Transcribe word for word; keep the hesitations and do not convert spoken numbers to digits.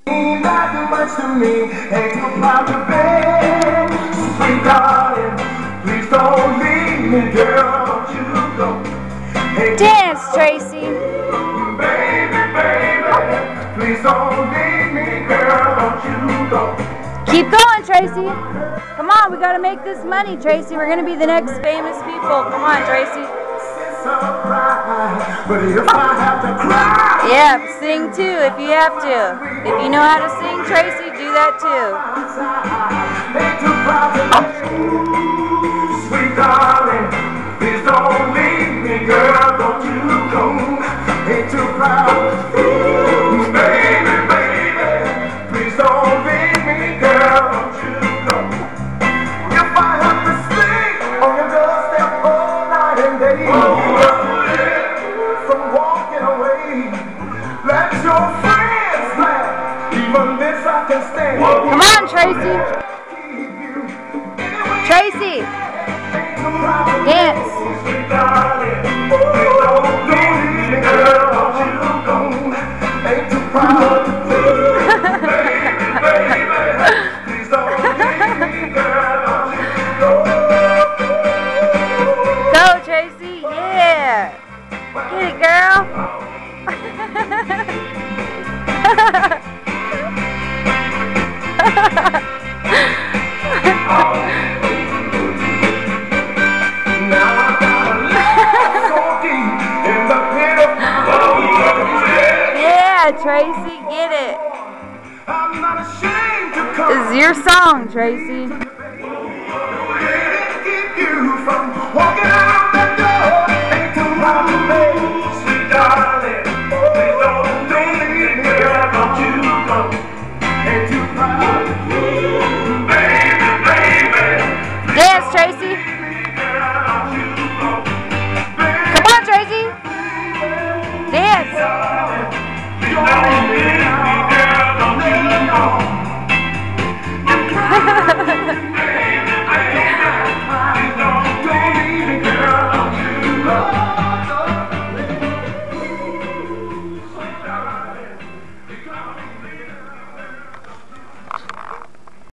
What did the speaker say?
Ain't that much to me, ain't too proud to beg. Sweet darling, please don't leave me, girl, don't you go. Hey, dance, Tracy. baby, baby, please don't leave me, girl, don't you go. Keep going, Tracy. Come on, we gotta make this money, Tracy. We're gonna be the next famous people. Come on, Tracy. But if I have to cry, yeah, sing too if you have to. If you know how to sing, Tracy, do that too. Sweet darling, please don't leave me, girl, don't you go. Ain't too proud, baby, baby, please don't leave me, girl, don't you go. If I have to sleep on your doorstep all night and day, from walking away, let your friends laugh, even this I can stand. Come on, Tracy. Tracy, dance. Go, Tracy, yeah. Get it, girl. Yeah, Tracy, get it. This is your song, Tracy. Keep you from walking